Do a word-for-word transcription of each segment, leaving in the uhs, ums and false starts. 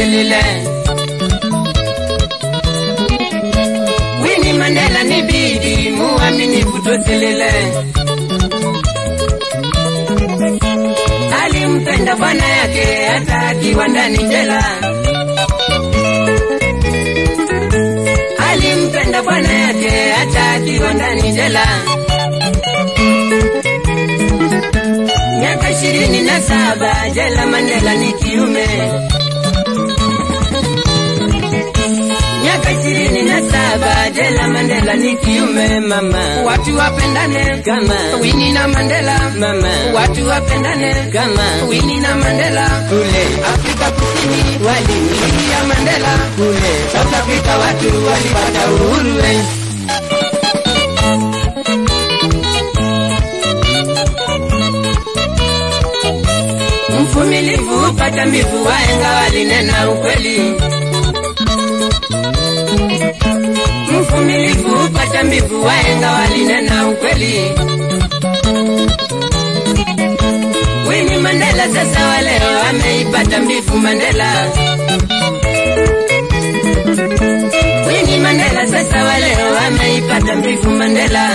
tusilile. Winnie Mandela ni bibi muaminifu tusilile. Alimpenda bwana yake hata akiwa ndani jela. Alimpenda bwana yake hata akiwa ndani jela. Miaka ishirini na saba jela Mandela ni kiume. Miaka ishirini na saba jela Mandela ni kiume mama. Watu wapendane kama Winnie na Mandela mama. Watu wapendane kama Winnie na Mandela. Kule Afrika Kusini waliingia Mandela. Kule South Africa watu walipata uhuru. Mvumilivu upata mbivu, wahenga walinena ukweli. Mvumilivu upata mbivu, wahenga walinena ukweli. Winnie Mandela sasa wa leo ameipata mbivu Mandela. Winnie Mandela sasa wa leo ameipata mbivu Mandela.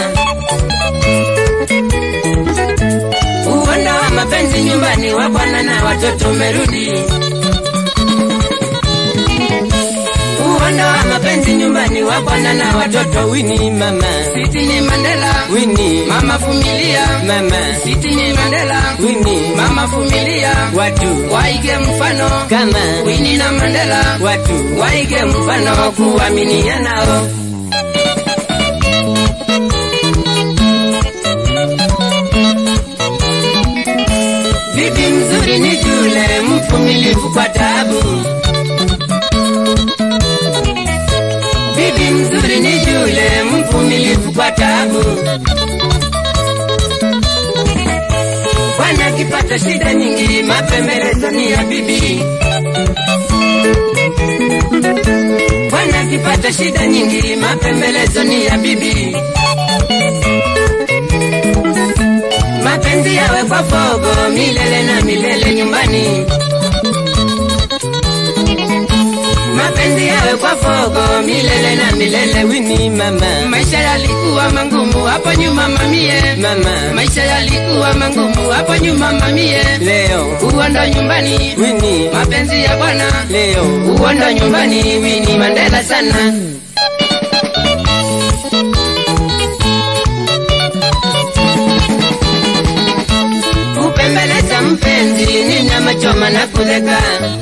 Uwanda wa mapenzi nyumbani wa bwana na watoto umerudi. Uwanda wa mapenzi nyumbani wa bwana na watoto. Winnie mama, Siti ni Mandela. Winnie mama vumilia mama, Siti ni Mandela. Winnie mama vumilia. Watu waige mfano kama Winnie na Mandela. Watu waige mfano kuaminiana. Bibi mzuri ni yule mvumilivu kwa taabu. Bibi mzuri ni yule mvumilivu kwa taabu. Bwana kipata shida nyingi, mapembelezo ni ya bibi. Bwana kipata shida nyingi, mapembelezo ni ya bibi. Mapenzi yawe kwa fogo milele na milele nyumbani. Mapenzi yawe kwa fogo milele na milele. Winnie mama, maisha yalikuwa mangumu hapo nyuma mamie mama. Maisha yalikuwa mangumu hapo nyuma mamie. Leo uondo nyumbani Winnie, mapenzi ya bwana. Leo uondo nyumbani Winnie Mandela sana. Kupembeleza mpenzi ni nyama choma na kudeka.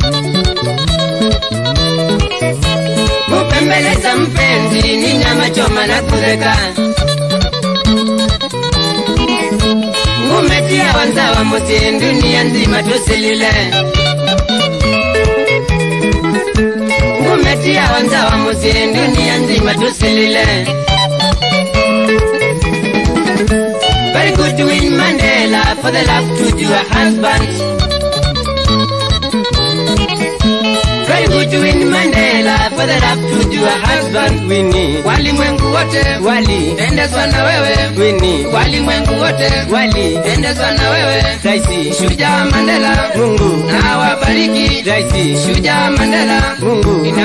Kupembeleza mpenzi ni nyama choma na kudeka. Umetia wanzawa mosi dunia nzima tusilile. Umetia wanzawa mosi dunia nzima tusilile. Very good to Winnie Mandela for the love to your husband. Very good to Winnie Mandela for the love to your husband. Winnie, walimwengu wote wali endezwa na wewe. Winnie, walimwengu wote wali endezwa na wewe. Raisi shujaa Mandela, Mungu na wabariki. Raisi shujaa Mandela, Mungu